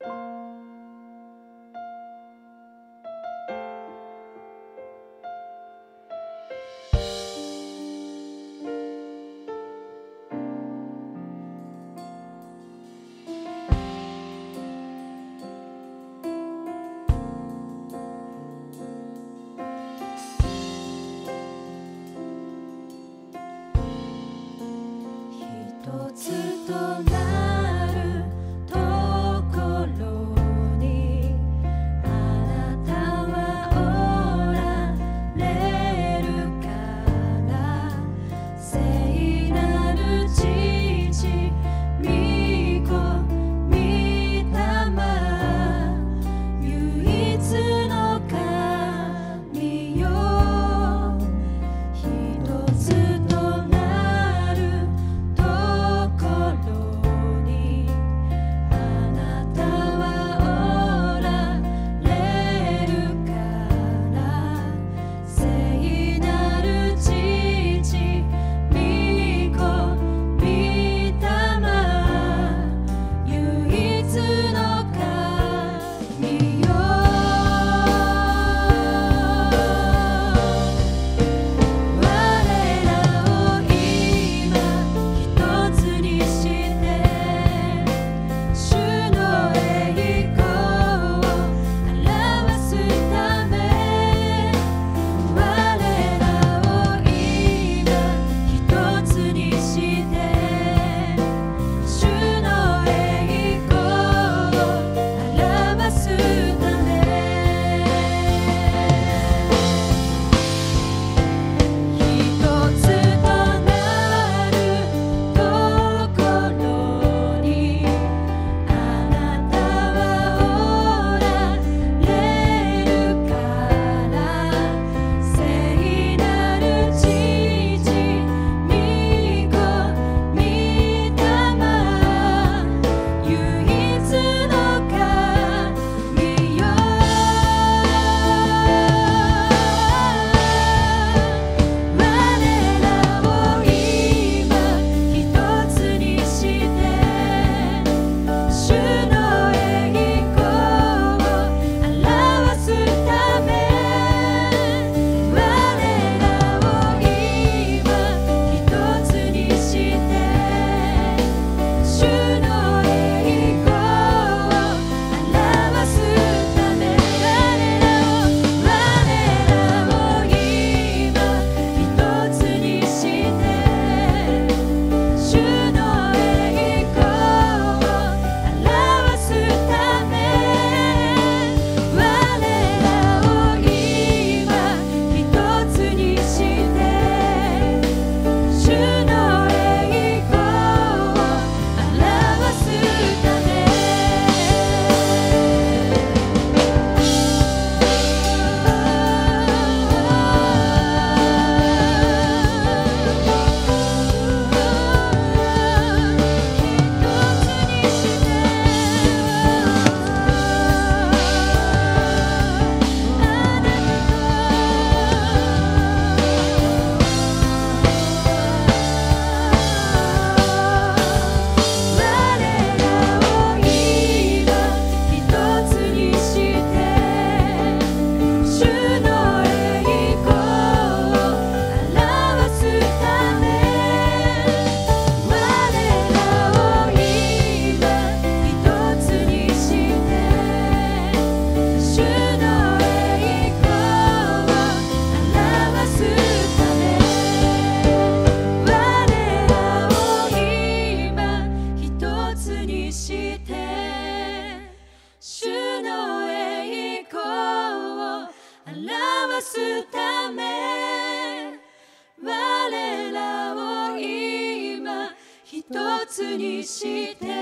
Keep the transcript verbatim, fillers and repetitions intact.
一つとなるところにあなたはおられるから聖なる父御子御霊唯一の神よ一つとなるところにあなたはおられるから聖なる父御子御霊唯一の神よ我らを今一つにして主の栄光を表すため我らを今一つにして主の栄光を表すため一つとなるところにあなたはおられるから聖なる父御子御霊唯一の神よ我らを今一つにして主の栄光を表すため我らを今一つにして主の栄光を表すため我らを我らを今一つにして主の栄光を表すため我らを今一つにして主の栄光を表すため我らを今一つにして